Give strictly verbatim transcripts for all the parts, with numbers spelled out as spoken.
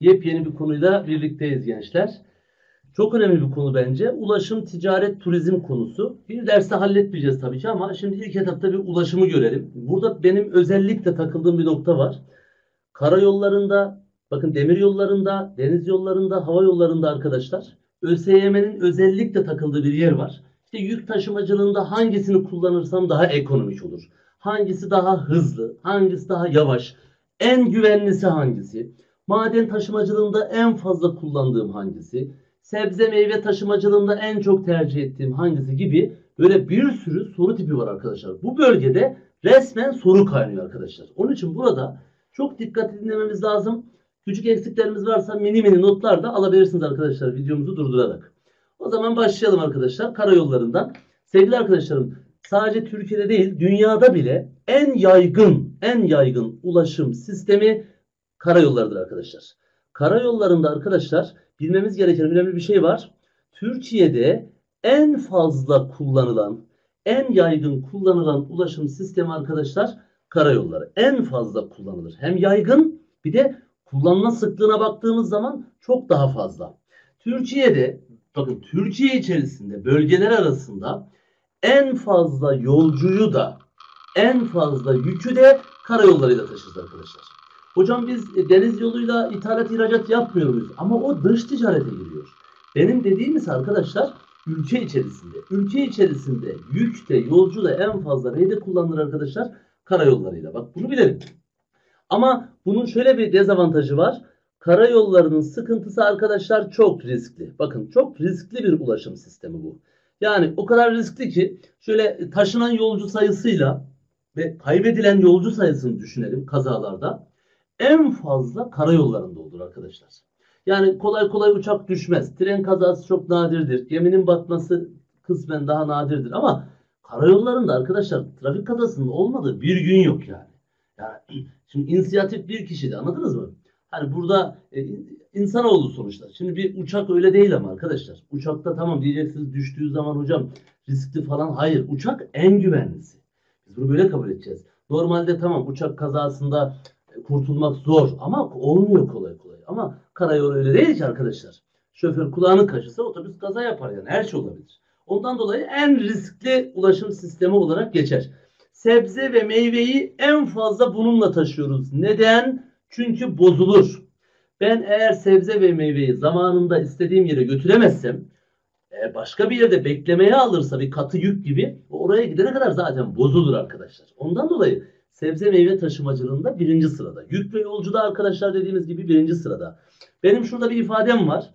Yepyeni bir konuyla birlikteyiz gençler. Çok önemli bir konu bence. Ulaşım, ticaret, turizm konusu. Bir derste halletmeyeceğiz tabii ki ama şimdi ilk etapta bir ulaşımı görelim. Burada benim özellikle takıldığım bir nokta var. Karayollarında, bakın demir yollarında, deniz yollarında, hava yollarında arkadaşlar ÖSYM'nin özellikle takıldığı bir yer var. İşte yük taşımacılığında hangisini kullanırsam daha ekonomik olur? Hangisi daha hızlı? Hangisi daha yavaş? En güvenlisi hangisi? Maden taşımacılığında en fazla kullandığım hangisi? Sebze meyve taşımacılığında en çok tercih ettiğim hangisi gibi böyle bir sürü soru tipi var arkadaşlar. Bu bölgede resmen soru kaynıyor arkadaşlar. Onun için burada çok dikkat dinlememiz lazım. Küçük eksiklerimiz varsa mini mini notlar da alabilirsiniz arkadaşlar videomuzu durdurarak. O zaman başlayalım arkadaşlar karayollarından. Sevgili arkadaşlarım, sadece Türkiye'de değil dünyada bile en yaygın en yaygın ulaşım sistemi karayollarıdır arkadaşlar. Karayollarında arkadaşlar bilmemiz gereken önemli bir şey var. Türkiye'de en fazla kullanılan, en yaygın kullanılan ulaşım sistemi arkadaşlar karayolları. En fazla kullanılır. Hem yaygın bir de kullanma sıklığına baktığımız zaman çok daha fazla. Türkiye'de, bakın Türkiye içerisinde bölgeler arasında en fazla yolcuyu da en fazla yükü de karayollarıyla taşırız arkadaşlar. Hocam biz deniz yoluyla ithalat ihracat yapmıyor muyuz? Ama o dış ticarete giriyor. Benim dediğim ise arkadaşlar ülke içerisinde. Ülke içerisinde yük de yolcu da en fazla neyde kullanılır arkadaşlar? Karayollarıyla. Bak bunu bilelim. Ama bunun şöyle bir dezavantajı var. Karayollarının sıkıntısı arkadaşlar çok riskli. Bakın çok riskli bir ulaşım sistemi bu. Yani o kadar riskli ki şöyle taşınan yolcu sayısıyla ve kaybedilen yolcu sayısını düşünelim kazalarda. En fazla karayollarında olur arkadaşlar. Yani kolay kolay uçak düşmez. Tren kazası çok nadirdir. Geminin batması kısmen daha nadirdir. Ama karayollarında arkadaşlar trafik kazasının olmadığı bir gün yok yani. Yani şimdi inisiyatif bir kişide, anladınız mı? Hani burada e, insanoğlu sonuçta. Şimdi bir uçak öyle değil ama arkadaşlar. Uçakta tamam diyeceksiniz düştüğü zaman hocam riskli falan. Hayır, uçak en güvenlisi. Biz bunu böyle kabul edeceğiz. Normalde tamam uçak kazasında kurtulmak zor ama olmuyor kolay kolay. Ama karayolu öyle değil ki arkadaşlar. Şoför kulağını kaşısa otobüs kaza yapar yani. Her şey olabilir. Ondan dolayı en riskli ulaşım sistemi olarak geçer. Sebze ve meyveyi en fazla bununla taşıyoruz. Neden? Çünkü bozulur. Ben eğer sebze ve meyveyi zamanında istediğim yere götüremezsem, eğer başka bir yerde beklemeye alırsa bir katı yük gibi oraya gidene kadar zaten bozulur arkadaşlar. Ondan dolayı sebze meyve taşımacılığında birinci sırada. Yük ve yolcuda arkadaşlar dediğimiz gibi birinci sırada. Benim şurada bir ifadem var.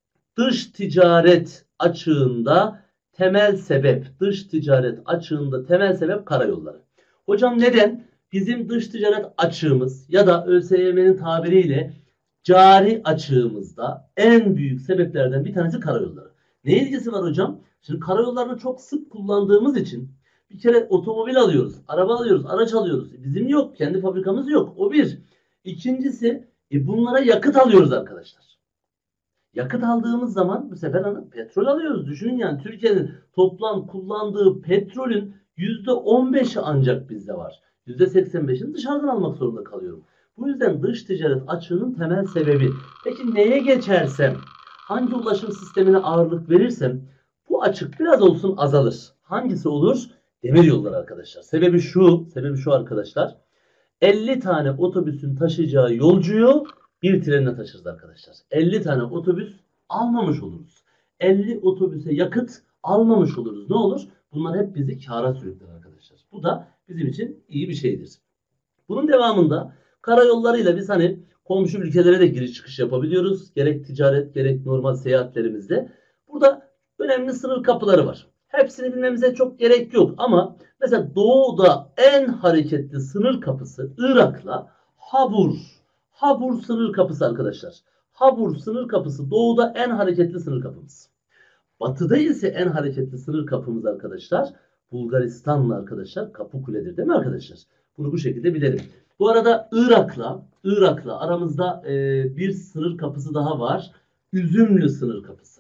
Dış ticaret açığında temel sebep, dış ticaret açığında temel sebep karayolları. Hocam neden? Bizim dış ticaret açığımız ya da ÖSYM'nin tabiriyle cari açığımızda en büyük sebeplerden bir tanesi karayolları. Ne ilgisi var hocam? Şimdi karayollarını çok sık kullandığımız için bir kere otomobil alıyoruz, araba alıyoruz, araç alıyoruz. Bizim yok, kendi fabrikamız yok. O bir. İkincisi e bunlara yakıt alıyoruz arkadaşlar. Yakıt aldığımız zaman bu sefer hani petrol alıyoruz. Düşünün yani Türkiye'nin toplam kullandığı petrolün yüzde on beşi ancak bizde var. yüzde seksen beşini dışarıdan almak zorunda kalıyorum. Bu yüzden dış ticaret açığının temel sebebi. Peki neye geçersem, hangi ulaşım sistemine ağırlık verirsem bu açık biraz olsun azalır. Hangisi olur? Demir yolları arkadaşlar. Sebebi şu, sebebi şu arkadaşlar. elli tane otobüsün taşıyacağı yolcuyu bir trenle taşırız arkadaşlar. elli tane otobüs almamış oluruz. elli otobüse yakıt almamış oluruz. Ne olur? Bunlar hep bizi kâra sürükler arkadaşlar. Bu da bizim için iyi bir şeydir. Bunun devamında karayollarıyla biz hani komşu ülkelere de giriş çıkış yapabiliyoruz. Gerek ticaret gerek normal seyahatlerimizde. Burada önemli sınır kapıları var. Hepsini bilmemize çok gerek yok ama mesela doğuda en hareketli sınır kapısı Irak'la Habur. Habur sınır kapısı arkadaşlar. Habur sınır kapısı doğuda en hareketli sınır kapımız. Batıda ise en hareketli sınır kapımız arkadaşlar Bulgaristan'la arkadaşlar Kapıkule'dir değil mi arkadaşlar? Bunu bu şekilde bilelim. Bu arada Irak'la Irak'la aramızda e, bir sınır kapısı daha var. Üzümlü sınır kapısı.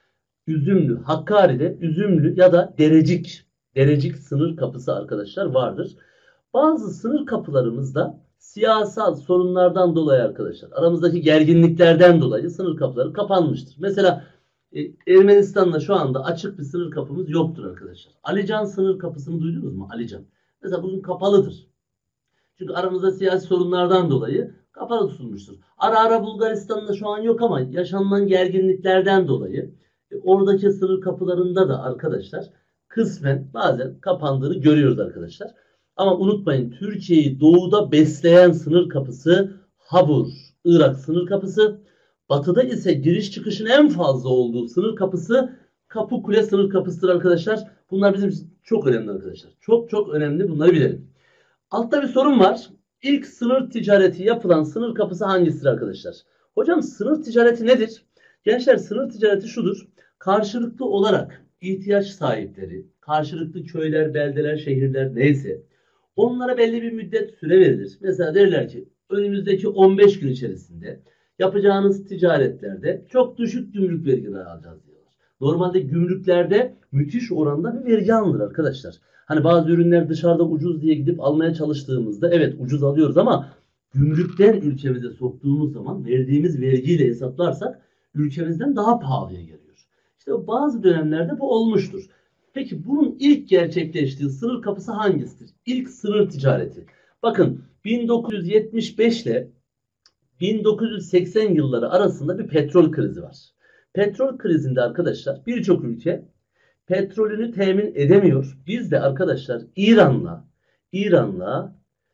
Üzümlü, Hakkari'de Üzümlü ya da Derecik. Derecik sınır kapısı arkadaşlar vardır. Bazı sınır kapılarımızda siyasal sorunlardan dolayı arkadaşlar, aramızdaki gerginliklerden dolayı sınır kapıları kapanmıştır. Mesela e, Ermenistan'la şu anda açık bir sınır kapımız yoktur arkadaşlar. Alican sınır kapısını duydunuz mu? Alican. Mesela bugün kapalıdır. Çünkü aramızda siyasi sorunlardan dolayı kapalı tutulmuştur. Ara ara Bulgaristan'da şu an yok ama yaşanılan gerginliklerden dolayı e, oradaki sınır kapılarında da arkadaşlar kısmen bazen kapandığını görüyoruz arkadaşlar. Ama unutmayın, Türkiye'yi doğuda besleyen sınır kapısı Habur, Irak sınır kapısı. Batıda ise giriş çıkışın en fazla olduğu sınır kapısı Kapıkule sınır kapısıdır arkadaşlar. Bunlar bizim için çok önemli arkadaşlar. Çok çok önemli, bunları bilelim. Altta bir sorun var. İlk sınır ticareti yapılan sınır kapısı hangisidir arkadaşlar? Hocam sınır ticareti nedir? Gençler, sınır ticareti şudur. Karşılıklı olarak ihtiyaç sahipleri, karşılıklı köyler, beldeler, şehirler neyse onlara belli bir müddet süre verilir. Mesela derler ki önümüzdeki on beş gün içerisinde yapacağınız ticaretlerde çok düşük gümrük vergileri alacağız diyorlar. Normalde gümrüklerde müthiş oranda bir vergi alınır arkadaşlar. Hani bazı ürünler dışarıda ucuz diye gidip almaya çalıştığımızda evet ucuz alıyoruz ama gümrükten ülkemize soktuğumuz zaman verdiğimiz vergiyle hesaplarsak ülkemizden daha pahalıya geliyor. İşte bazı dönemlerde bu olmuştur. Peki bunun ilk gerçekleştiği sınır kapısı hangisidir? İlk sınır ticareti. Bakın bin dokuz yüz yetmiş beş ile bin dokuz yüz seksen yılları arasında bir petrol krizi var. Petrol krizinde arkadaşlar birçok ülke petrolünü temin edemiyor. Biz de arkadaşlar İran'la İran'la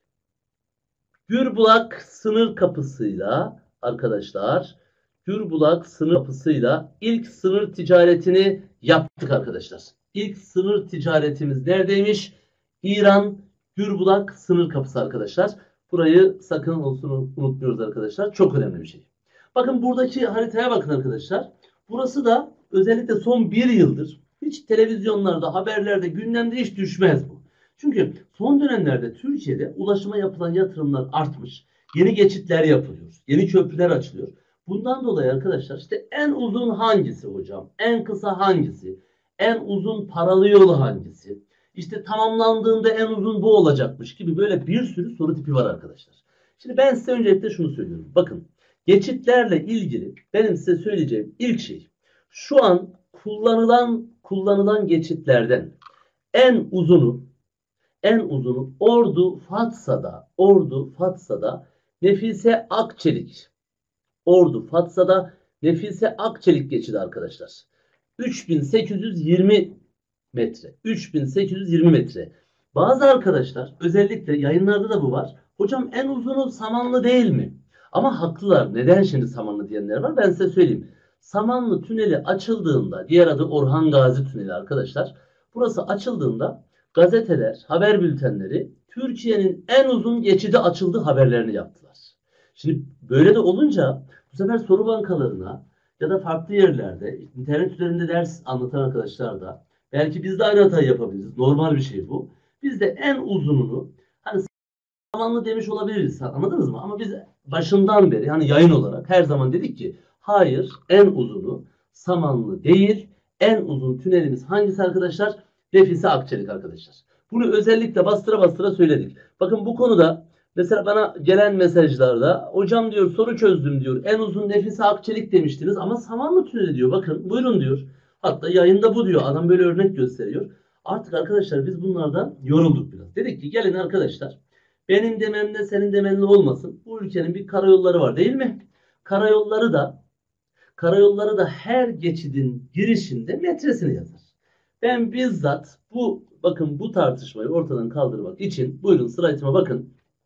Gürbulak sınır kapısıyla arkadaşlar Gürbulak sınır kapısıyla ilk sınır ticaretini yaptık arkadaşlar. İlk sınır ticaretimiz neredeymiş? İran Gürbulak sınır kapısı arkadaşlar. Burayı sakın olsun unutmuyoruz arkadaşlar. Çok önemli bir şey. Bakın buradaki haritaya bakın arkadaşlar. Burası da özellikle son bir yıldır hiç televizyonlarda, haberlerde, gündemde hiç düşmez bu. Çünkü son dönemlerde Türkiye'de ulaşıma yapılan yatırımlar artmış. Yeni geçitler yapılıyor. Yeni köprüler açılıyor. Bundan dolayı arkadaşlar işte en uzun hangisi hocam? En kısa hangisi? En uzun paralı yolu hangisi? İşte tamamlandığında en uzun bu olacakmış gibi böyle bir sürü soru tipi var arkadaşlar. Şimdi ben size öncelikle şunu söylüyorum. Bakın geçitlerle ilgili benim size söyleyeceğim ilk şey şu an kullanılan kullanılan geçitlerden en uzunu en uzunu Ordu Fatsa'da Ordu Fatsa'da Nefise Akçelik Ordu Fatsa'da Nefise Akçelik geçidi arkadaşlar. üç bin sekiz yüz yirmi metre. üç bin sekiz yüz yirmi metre. Bazı arkadaşlar özellikle yayınlarda da bu var. Hocam en uzunu Samanlı değil mi? Ama haklılar. Neden şimdi Samanlı diyenler var? Ben size söyleyeyim. Samanlı tüneli açıldığında, diğer adı Orhan Gazi Tüneli arkadaşlar. Burası açıldığında gazeteler, haber bültenleri Türkiye'nin en uzun geçidi açıldı haberlerini yaptılar. Şimdi böyle de olunca bu sefer soru bankalarına ya da farklı yerlerde internet üzerinde ders anlatan arkadaşlar da belki biz de aynı hatayı yapabiliriz. Normal bir şey bu. Biz de en uzununu hani Samanlı demiş olabiliriz. Anladınız mı? Ama biz başından beri hani yayın olarak her zaman dedik ki hayır, en uzunu Samanlı değil. En uzun tünelimiz hangisi arkadaşlar? Nefise Akçelik arkadaşlar. Bunu özellikle bastıra bastıra söyledik. Bakın bu konuda mesela bana gelen mesajlarda hocam diyor soru çözdüm diyor. En uzun Nefise Akçelik demiştiniz ama Samanlı Tüneli diyor. Bakın buyurun diyor. Hatta yayında bu diyor. Adam böyle örnek gösteriyor. Artık arkadaşlar biz bunlardan yorulduk biraz. Dedik ki gelin arkadaşlar benim dememle senin demenle olmasın. Bu ülkenin bir karayolları var değil mi? Karayolları da karayolları da her geçidin girişinde metresini yazar. Ben bizzat bu bakın bu tartışmayı ortadan kaldırmak için buyurun slaytıma bakın.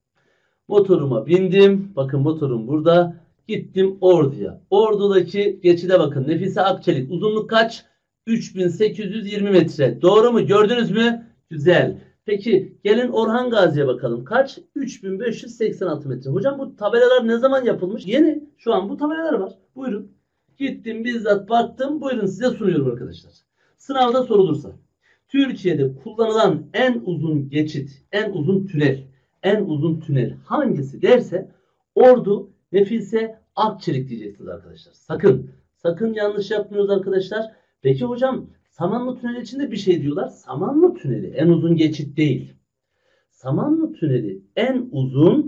Motoruma bindim. Bakın motorum burada. Gittim Ordu'ya. Ordu'daki geçide bakın. Nefise Akçelik. Uzunluk kaç? üç bin sekiz yüz yirmi metre. Doğru mu? Gördünüz mü? Güzel. Peki gelin Orhan Gazi'ye bakalım. Kaç? üç bin beş yüz seksen altı metre. Hocam bu tabelalar ne zaman yapılmış? Yeni. Şu an bu tabelalar var. Buyurun. Gittim bizzat baktım. Buyurun size sunuyorum arkadaşlar. Sınavda sorulursa. Türkiye'de kullanılan en uzun geçit, en uzun tünel, en uzun tünel hangisi derse Ordu Nefise Akçelik diyeceksiniz arkadaşlar. Sakın, sakın yanlış yapmıyoruz arkadaşlar. Peki hocam Samanlı Tüneli içinde bir şey diyorlar. Samanlı Tüneli en uzun geçit değil. Samanlı Tüneli en uzun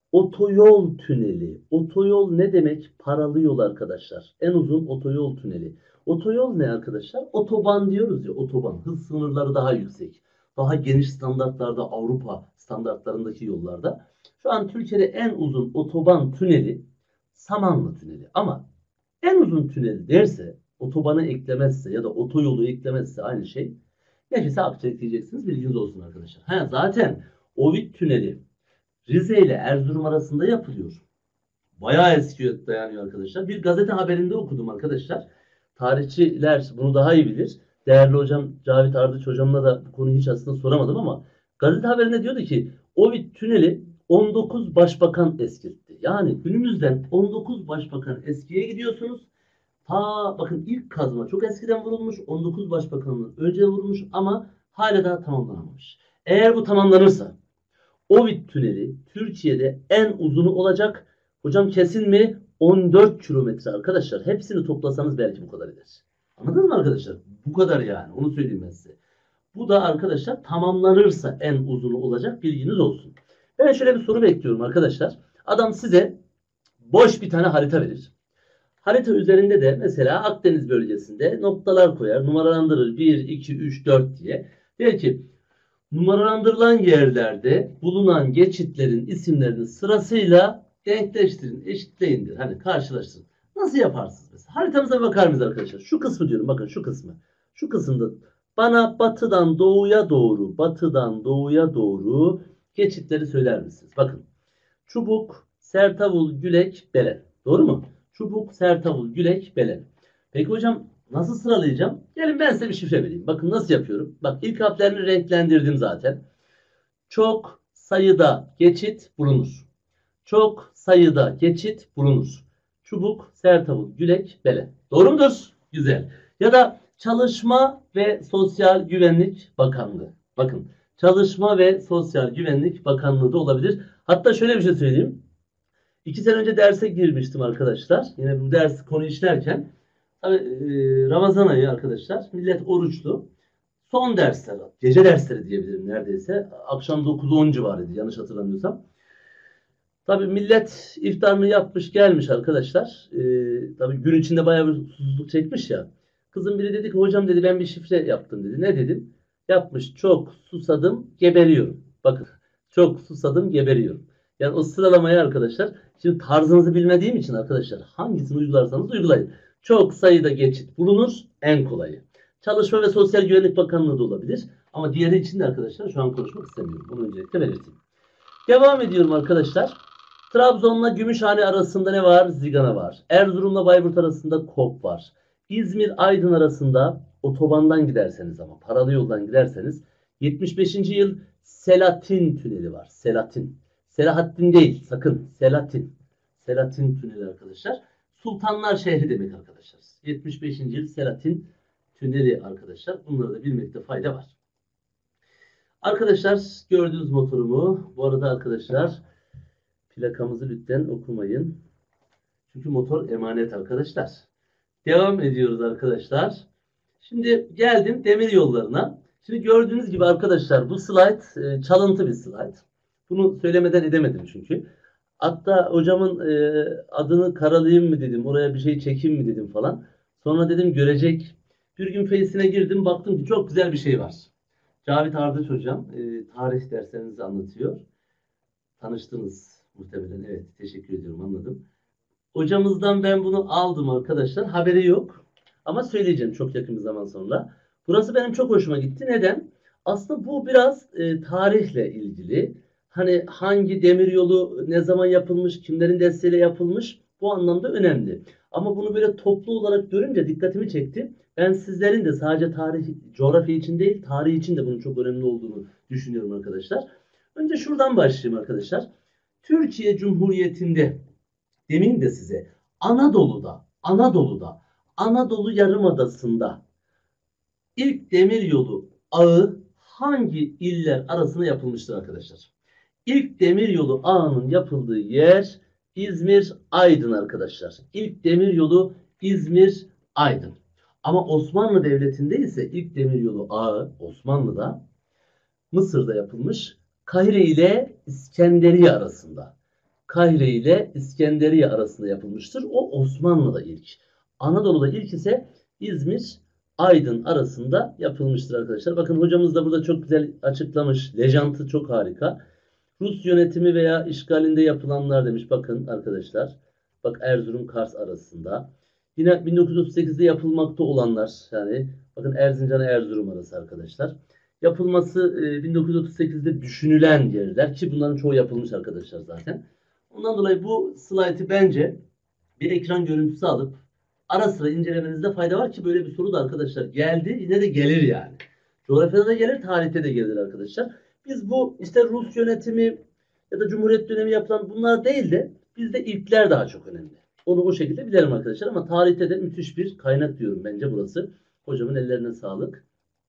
Otoyol tüneli. Otoyol ne demek? Paralı yol arkadaşlar. En uzun otoyol tüneli. Otoyol ne arkadaşlar? Otoban diyoruz ya, otoban. Hız sınırları daha yüksek. Daha geniş standartlarda, Avrupa standartlarındaki yollarda. Şu an Türkiye'de en uzun otoban tüneli Samanlı Tüneli. Ama en uzun tünel derse, otobanı eklemezse ya da otoyolu eklemezse aynı şey. Nefise Akçay diyeceksiniz. Bilginiz olsun arkadaşlar. Ha, zaten Ovid Tüneli Rize ile Erzurum arasında yapılıyor. Bayağı eskiye dayanıyor arkadaşlar. Bir gazete haberinde okudum arkadaşlar. Tarihçiler bunu daha iyi bilir. Değerli hocam Cavit Ardıç hocamla da bu konuyu hiç aslında soramadım ama gazete haberinde diyordu ki Ovid Tüneli on dokuz başbakan eskirtti. Yani günümüzden on dokuz başbakan eskiye gidiyorsunuz. Ta bakın ilk kazma çok eskiden vurulmuş. on dokuz başbakanın önce vurulmuş ama hala daha tamamlanamamış. Eğer bu tamamlanırsa Ovid Tüneli Türkiye'de en uzunu olacak. Hocam kesin mi? on dört kilometre arkadaşlar. Hepsini toplasanız belki bu kadar eder. Anladınız mı arkadaşlar? Bu kadar yani. Onu söyleyeyim ben size. Bu da arkadaşlar tamamlanırsa en uzunu olacak. Bilginiz olsun. Ben şöyle bir soru bekliyorum arkadaşlar. Adam size boş bir tane harita verir. Harita üzerinde de mesela Akdeniz bölgesinde noktalar koyar. Numaralandırır. bir, iki, üç, dört diye. Der ki numaralandırılan yerlerde bulunan geçitlerin isimlerini sırasıyla denkleştirin, eşitleyindir. Hani karşılaştırın. Nasıl yaparsınız mesela? Haritamıza bakar mıyız arkadaşlar? Şu kısmı diyorum. Bakın şu kısmı. Şu kısımda bana batıdan doğuya doğru, batıdan doğuya doğru geçitleri söyler misiniz? Bakın. Çubuk, Sertavul, Gülek, Belen. Doğru mu? Çubuk, Sertavul, Gülek, Belen. Peki hocam nasıl sıralayacağım? Gelin ben size bir şifre vereyim. Bakın nasıl yapıyorum. Bak ilk harflerini renklendirdim zaten. Çok sayıda geçit bulunur. Çok sayıda geçit bulunur. Çubuk, Sertavul, Gülek, Belen. Doğru mudur? Güzel. Ya da Çalışma ve Sosyal Güvenlik Bakanlığı. Bakın Çalışma ve Sosyal Güvenlik Bakanlığı da olabilir. Hatta şöyle bir şey söyleyeyim. İki sene önce derse girmiştim arkadaşlar. Yine bu ders konu işlerken. Tabii, e, Ramazan ayı arkadaşlar. Millet oruçlu. Son dersler, gece dersleri diyebilirim neredeyse. Akşam dokuz on civarıydı yanlış hatırlamıyorsam. Tabii millet iftarını yapmış gelmiş arkadaşlar. Ee, tabii gün içinde bayağı bir susuzluk çekmiş ya. Kızım biri dedi ki hocam dedi ben bir şifre yaptım dedi. Ne dedim? Yapmış çok susadım geberiyorum. Bakın çok susadım geberiyorum. Yani o sıralamayı arkadaşlar şimdi tarzınızı bilmediğim için arkadaşlar hangisini uygularsanız uygulayın. Çok sayıda geçit bulunur en kolayı. Çalışma ve Sosyal Güvenlik Bakanlığı da olabilir. Ama diğeri için de arkadaşlar şu an konuşmak istemiyorum. Bunu öncelikle belirteyim. Devam ediyorum arkadaşlar. Trabzon'la Gümüşhane arasında ne var? Zigana var. Erzurum'la Bayburt arasında Kop var. İzmir-Aydın arasında otobandan giderseniz ama paralı yoldan giderseniz yetmiş beşinci yıl Selatin Tüneli var. Selatin. Selahattin değil sakın. Selatin. Selatin Tüneli arkadaşlar. Sultanlar şehri demek arkadaşlar. yetmiş beşinci yıl Selatin Tüneli arkadaşlar. Bunları da bilmekte fayda var. Arkadaşlar gördüğünüz motorumu. Bu arada arkadaşlar plakamızı lütfen okumayın. Çünkü motor emanet arkadaşlar. Devam ediyoruz arkadaşlar. Şimdi geldim demir yollarına. Şimdi gördüğünüz gibi arkadaşlar bu slide e, çalıntı bir slide. Bunu söylemeden edemedim çünkü. Hatta hocamın e, adını karalayayım mı dedim. Oraya bir şey çekeyim mi dedim falan. Sonra dedim görecek. Bir gün Face'ine girdim baktım ki çok güzel bir şey var. Cavit Ardıç hocam e, tarih derslerinizi anlatıyor. Tanıştınız muhtemelen. Evet teşekkür ediyorum anladım. Hocamızdan ben bunu aldım arkadaşlar. Haberi yok. Ama söyleyeceğim çok yakın bir zaman sonra. Burası benim çok hoşuma gitti. Neden? Aslında bu biraz e, tarihle ilgili. Hani hangi demiryolu ne zaman yapılmış, kimlerin desteğiyle yapılmış bu anlamda önemli. Ama bunu böyle toplu olarak görünce dikkatimi çekti. Ben sizlerin de sadece tarih, coğrafya için değil, tarih için de bunun çok önemli olduğunu düşünüyorum arkadaşlar. Önce şuradan başlayayım arkadaşlar. Türkiye Cumhuriyeti'nde demin de size Anadolu'da, Anadolu'da, Anadolu Yarımadası'nda ilk demiryolu ağı hangi iller arasında yapılmıştır arkadaşlar? İlk demiryolu ağının yapıldığı yer İzmir, Aydın arkadaşlar. İlk demiryolu İzmir, Aydın. Ama Osmanlı Devleti'nde ise ilk demiryolu ağı Osmanlı'da Mısır'da yapılmış. Kahire ile İskenderiye arasında. Kahire ile İskenderiye arasında yapılmıştır. O Osmanlı'da ilk. Anadolu'da ilk ise İzmir, Aydın arasında yapılmıştır arkadaşlar. Bakın hocamız da burada çok güzel açıklamış. Lejantı çok harika. Rus yönetimi veya işgalinde yapılanlar demiş. Bakın arkadaşlar. Bak Erzurum Kars arasında. Yine bin dokuz yüz otuz sekizde yapılmakta olanlar. Yani bakın Erzincan Erzurum arası arkadaşlar. Yapılması e, bin dokuz yüz otuz sekizde düşünülen yerler ki bunların çoğu yapılmış arkadaşlar zaten. Ondan dolayı bu slaytı bence bir ekran görüntüsü alıp ara sıra incelemenizde fayda var ki böyle bir soru da arkadaşlar geldi. Yine de gelir yani. Coğrafyada da gelir, tarihte de gelir arkadaşlar. Biz bu işte Rus yönetimi ya da Cumhuriyet dönemi yapılan bunlar değil de bizde ilkler daha çok önemli. Onu o şekilde bilelim arkadaşlar ama tarihte de müthiş bir kaynak diyorum bence burası. Hocamın ellerine sağlık.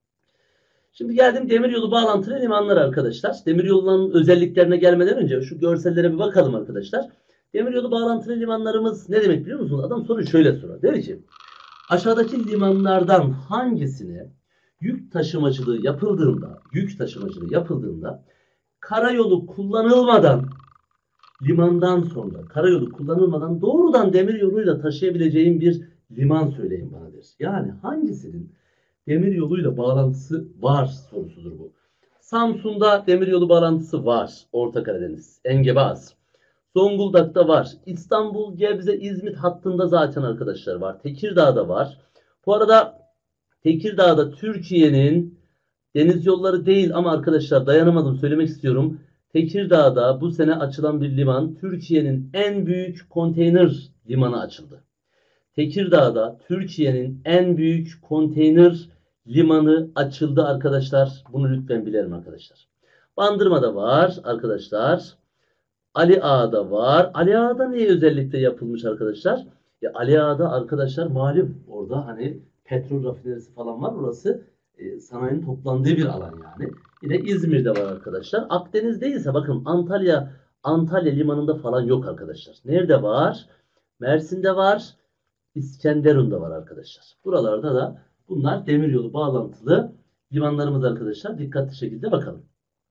Şimdi geldim demiryolu bağlantılı limanlar arkadaşlar. Demiryolunun özelliklerine gelmeden önce şu görsellere bir bakalım arkadaşlar. Demiryolu bağlantılı limanlarımız ne demek biliyor musunuz? Adam soruyu şöyle sorar. Der ki aşağıdaki limanlardan hangisine yük taşımacılığı yapıldığında, yük taşımacılığı yapıldığında karayolu kullanılmadan limandan sonra karayolu kullanılmadan doğrudan demiryoluyla taşıyabileceğim bir liman söyleyin bana der. Yani hangisinin demiryoluyla bağlantısı var sorusudur bu. Samsun'da demiryolu bağlantısı var. Orta Karadeniz, Engebaz. Zonguldak'ta var. İstanbul, Gebze, İzmit hattında zaten arkadaşlar var. Tekirdağ'da var. Bu arada Tekirdağ'da Türkiye'nin deniz yolları değil ama arkadaşlar dayanamadım söylemek istiyorum. Tekirdağ'da bu sene açılan bir liman Türkiye'nin en büyük konteyner limanı açıldı. Tekirdağ'da Türkiye'nin en büyük konteyner limanı açıldı arkadaşlar. Bunu lütfen bilelim arkadaşlar. Bandırma'da var arkadaşlar. Ali Ağa'da var. Ali Ağa'da niye özellikle yapılmış arkadaşlar? Ya Ali Ağa'da arkadaşlar malum orada hani petrol rafinerisi falan var. Orası e, sanayinin toplandığı bir alan yani. Yine İzmir'de var arkadaşlar. Akdeniz'deyse bakın Antalya Antalya limanında falan yok arkadaşlar. Nerede var? Mersin'de var. İskenderun'da var arkadaşlar. Buralarda da bunlar demiryolu bağlantılı limanlarımız arkadaşlar. Dikkatli şekilde bakalım.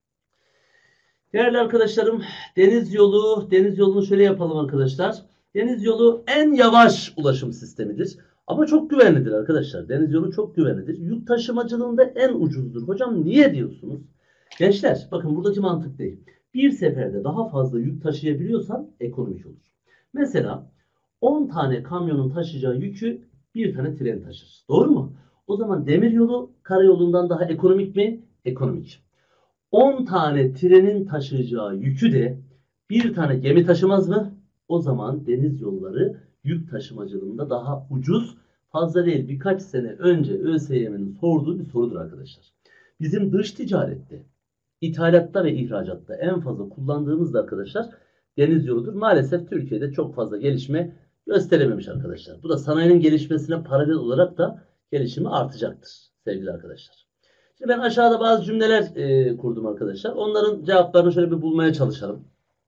Değerli arkadaşlarım, deniz yolu, deniz yolunu şöyle yapalım arkadaşlar. Deniz yolu en yavaş ulaşım sistemidir. Ama çok güvenlidir arkadaşlar. Deniz yolu çok güvenlidir. Yük taşımacılığında en ucuzdur. Hocam niye diyorsunuz? Gençler bakın buradaki mantık değil. Bir seferde daha fazla yük taşıyabiliyorsan ekonomik olur. Mesela on tane kamyonun taşıyacağı yükü bir tane tren taşır. Doğru mu? O zaman demiryolu karayolundan daha ekonomik mi? Ekonomik. on tane trenin taşıyacağı yükü de bir tane gemi taşımaz mı? O zaman deniz yolları yük taşımacılığında daha ucuz. Fazla değil birkaç sene önce ÖSYM'nin sorduğu bir sorudur arkadaşlar. Bizim dış ticarette, ithalatta ve ihracatta en fazla kullandığımız da arkadaşlar deniz yoludur. Maalesef Türkiye'de çok fazla gelişme gösterememiş arkadaşlar. Bu da sanayinin gelişmesine paralel olarak da gelişimi artacaktır sevgili arkadaşlar. Şimdi ben aşağıda bazı cümleler e, kurdum arkadaşlar. Onların cevaplarını şöyle bir bulmaya çalışalım.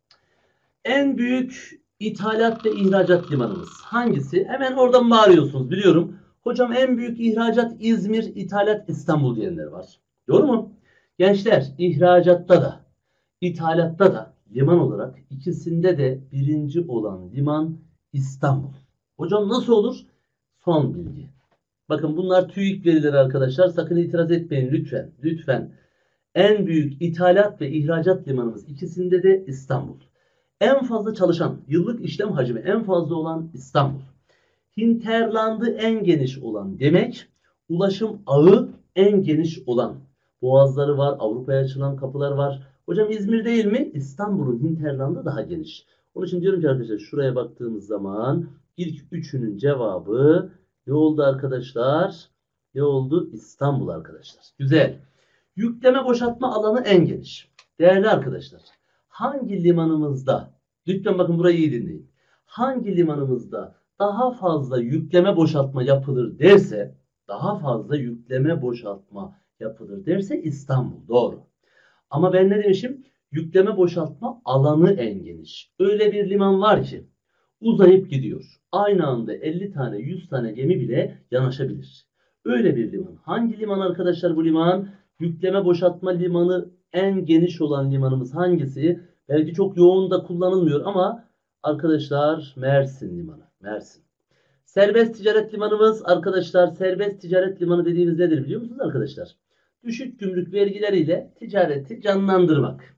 En büyük ithalat ve ihracat limanımız hangisi? Hemen oradan bağırıyorsunuz biliyorum. Hocam en büyük ihracat İzmir, ithalat İstanbul diyenler var. Doğru mu? Gençler ihracatta da ithalatta da liman olarak ikisinde de birinci olan liman İstanbul. Hocam nasıl olur? Son bilgi. Bakın bunlar TÜİK verileri arkadaşlar. Sakın itiraz etmeyin lütfen. Lütfen. En büyük ithalat ve ihracat limanımız ikisinde de İstanbul. En fazla çalışan, yıllık işlem hacmi en fazla olan İstanbul. Hinterlandı en geniş olan demek, ulaşım ağı en geniş olan. Boğazları var, Avrupa'ya açılan kapılar var. Hocam İzmir değil mi? İstanbul'un hinterlandı daha geniş. Onun için diyorum ki arkadaşlar şuraya baktığımız zaman ilk üçünün cevabı ne oldu arkadaşlar? Ne oldu? İstanbul arkadaşlar. Güzel. Yükleme boşaltma alanı en geniş. Değerli arkadaşlar, hangi limanımızda, lütfen bakın burayı iyi dinleyin. Hangi limanımızda daha fazla yükleme boşaltma yapılır derse, daha fazla yükleme boşaltma yapılır derse İstanbul. Doğru. Ama ben ne demişim? Yükleme boşaltma alanı en geniş. Öyle bir liman var ki uzayıp gidiyor. Aynı anda elli tane yüz tane gemi bile yanaşabilir. Öyle bir liman. Hangi liman arkadaşlar bu liman? Yükleme boşaltma limanı en geniş olan limanımız hangisi? Belki çok yoğun da kullanılmıyor ama arkadaşlar Mersin Limanı. Mersin. Serbest ticaret limanımız arkadaşlar, serbest ticaret limanı dediğimiz nedir biliyor musunuz arkadaşlar? Düşük gümrük vergileriyle ticareti canlandırmak.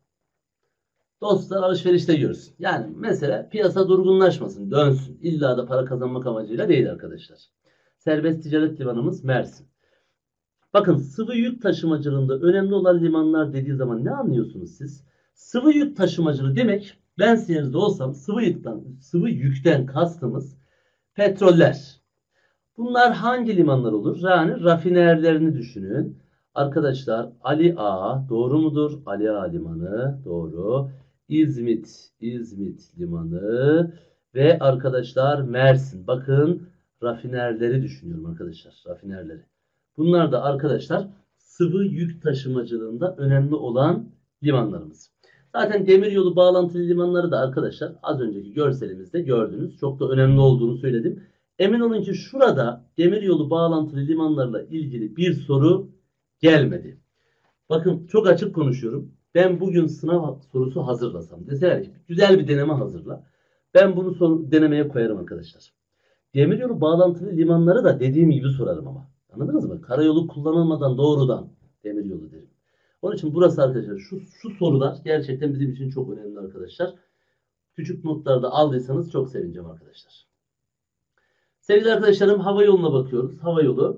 Dostlar alışverişte görsün. Yani mesela piyasa durgunlaşmasın, dönsün. İlla da para kazanmak amacıyla değil arkadaşlar. Serbest ticaret limanımız Mersin. Bakın sıvı yük taşımacılığında önemli olan limanlar dediği zaman ne anlıyorsunuz siz? Sıvı yük taşımacılığı demek, ben sizin yerinizde olsam sıvı yükten, sıvı yükten kastımız petroller. Bunlar hangi limanlar olur? Yani rafinerlerini düşünün. Arkadaşlar Ali Ağa doğru mudur? Ali Ağa limanı doğru. İzmit, İzmit limanı ve arkadaşlar Mersin. Bakın rafinerleri düşünüyorum arkadaşlar. Rafinerleri. Bunlar da arkadaşlar sıvı yük taşımacılığında önemli olan limanlarımız. Zaten demiryolu bağlantılı limanları da arkadaşlar az önceki görselimizde gördünüz. Çok da önemli olduğunu söyledim. Emin olun ki şurada demiryolu bağlantılı limanlarla ilgili bir soru gelmedi. Bakın çok açık konuşuyorum. Ben bugün sınav sorusu hazırlasam, deseler ki güzel bir deneme hazırla. Ben bunu soru, denemeye koyarım arkadaşlar. Demiryolu bağlantılı limanları da dediğim gibi sorarım ama. Anladınız mı? Karayolu kullanılmadan doğrudan demiryolu derim. Onun için burası arkadaşlar şu, şu sorular gerçekten bizim için çok önemli arkadaşlar. Küçük notlarda aldıysanız çok sevineceğim arkadaşlar. Sevgili arkadaşlarım hava yoluna bakıyoruz. Hava yolu.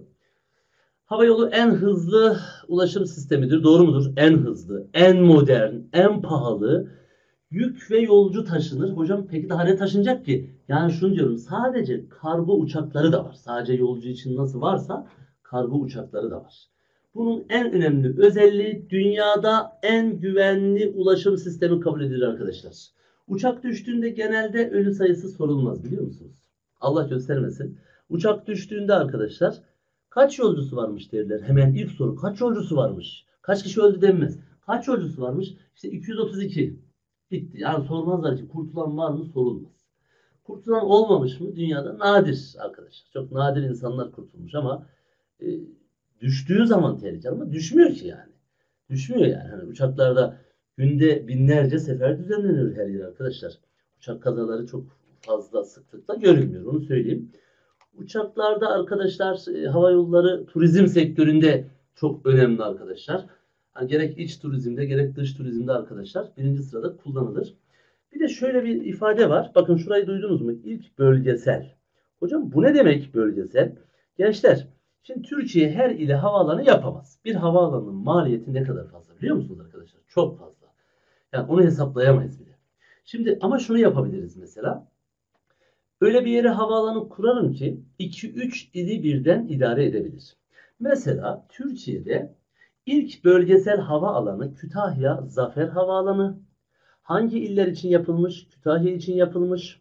Hava yolu en hızlı ulaşım sistemidir. Doğru mudur? En hızlı, en modern, en pahalı yük ve yolcu taşınır. Hocam peki daha ne taşınacak ki? Yani şunu diyorum sadece kargo uçakları da var. Sadece yolcu için nasıl varsa kargo uçakları da var. Bunun en önemli özelliği dünyada en güvenli ulaşım sistemi kabul edilir arkadaşlar. Uçak düştüğünde genelde ölü sayısı sorulmaz biliyor musunuz? Allah göstermesin. Uçak düştüğünde arkadaşlar kaç yolcusu varmış derler. Hemen ilk soru kaç yolcusu varmış? Kaç kişi öldü denmez. Kaç yolcusu varmış? İşte iki yüz otuz iki. Bitti. Yani sormazlar ki kurtulan var mı sorulmaz. Kurtulan olmamış mı dünyada? Nadir arkadaşlar. Çok nadir insanlar kurtulmuş ama e, düştüğü zaman tehlikeli ama düşmüyor ki yani. Düşmüyor yani. Hani uçaklarda günde binlerce sefer düzenleniyor her yer arkadaşlar. Uçak kazaları çok fazla sıklıkla görülmüyor. Onu söyleyeyim. Uçaklarda arkadaşlar e, hava yolları turizm sektöründe çok önemli arkadaşlar. Yani gerek iç turizmde gerek dış turizmde arkadaşlar birinci sırada kullanılır. Bir de şöyle bir ifade var. Bakın şurayı duydunuz mu? İlk bölgesel. Hocam bu ne demek bölgesel? Gençler şimdi Türkiye her ile havaalanı yapamaz. Bir havaalanının maliyeti ne kadar fazla biliyor musunuz arkadaşlar? Çok fazla. Yani onu hesaplayamayız bile. Şimdi ama şunu yapabiliriz mesela. Öyle bir yere havaalanı kuralım ki iki üç ili birden idare edebilir. Mesela Türkiye'de ilk bölgesel havaalanı Kütahya Zafer Havaalanı. Hangi iller için yapılmış? Kütahya için yapılmış.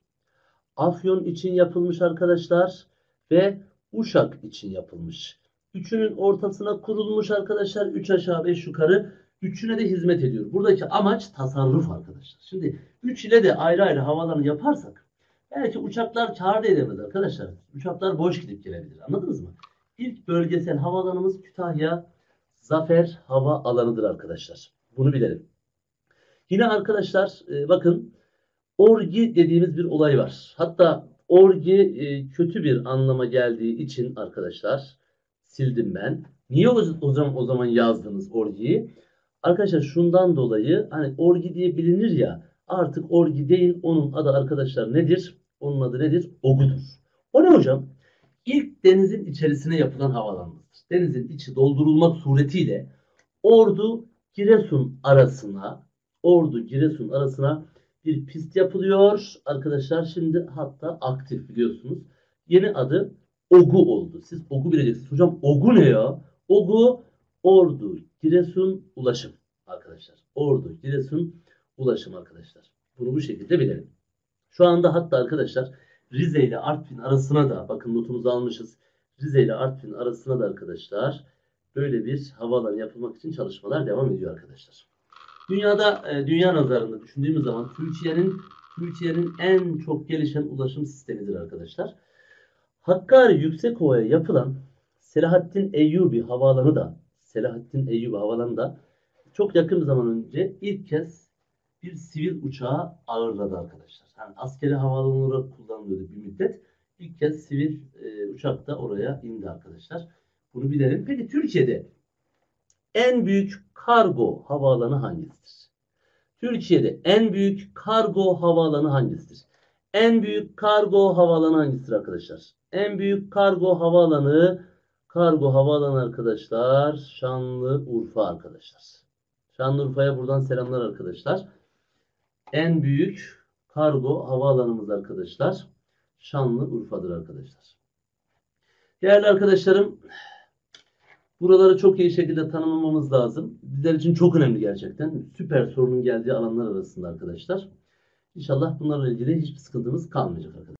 Afyon için yapılmış arkadaşlar. Ve Uşak için yapılmış. Üçünün ortasına kurulmuş arkadaşlar. Üç aşağı beş yukarı. Üçüne de hizmet ediyor. Buradaki amaç tasarruf arkadaşlar. Şimdi üç ile de ayrı ayrı havaalanı yaparsak belki uçaklar kâr da edemez arkadaşlar. Uçaklar boş gidip gelebilir. Anladınız mı? İlk bölgesel havaalanımız Kütahya Zafer Hava Alanı'dır arkadaşlar. Bunu bilelim. Yine arkadaşlar e, bakın orgi dediğimiz bir olay var. Hatta orgi e, kötü bir anlama geldiği için arkadaşlar sildim ben. Niye o, o zaman o zaman yazdınız orgiyi? Arkadaşlar şundan dolayı hani orgi diye bilinir ya artık orgi değil onun adı arkadaşlar nedir? Onun adı nedir? Ogudur. O ne hocam? İlk denizin içerisine yapılan havalanmadır. Denizin içi doldurulmak suretiyle Ordu Giresun arasına Ordu Giresun arasına bir pist yapılıyor. Arkadaşlar şimdi hatta aktif biliyorsunuz. Yeni adı Ogu oldu. Siz Ogu bileceksiniz. Hocam Ogu ne ya? Ogu Ordu Giresun ulaşım arkadaşlar. Ordu Giresun ulaşım arkadaşlar. Bunu bu şekilde bilelim. Şu anda hatta arkadaşlar Rize ile Artvin arasına da bakın notumuzu almışız. Rize ile Artvin arasına da arkadaşlar böyle bir havaalanı yapılmak için çalışmalar devam ediyor arkadaşlar. Dünyada e, dünya nazarında düşündüğümüz zaman Türkiye'nin Türkiye'nin en çok gelişen ulaşım sistemidir arkadaşlar. Hakkari Yüksekova'ya yapılan Selahattin Eyyubi Havaalanı da Selahattin Eyyubi Havaalanı da çok yakın bir zaman önce ilk kez bir sivil uçağı ağırladı arkadaşlar. Yani askeri havaalanı olarak kullanılıyordu bir müddet. İlk kez sivil e, uçak da oraya indi arkadaşlar. Bunu bilelim. Peki Türkiye'de en büyük kargo havaalanı hangisidir? Türkiye'de en büyük kargo havaalanı hangisidir? En büyük kargo havaalanı hangisidir arkadaşlar? En büyük kargo havaalanı kargo havaalanı arkadaşlar Şanlıurfa arkadaşlar. Şanlıurfa'ya buradan selamlar arkadaşlar. En büyük kargo havaalanımız arkadaşlar Şanlıurfa'dır arkadaşlar. Değerli arkadaşlarım, buraları çok iyi şekilde tanımlamamız lazım. Bizler için çok önemli gerçekten. Süper sorunun geldiği alanlar arasında arkadaşlar. İnşallah bunlarla ilgili hiçbir sıkıntımız kalmayacak arkadaşlar.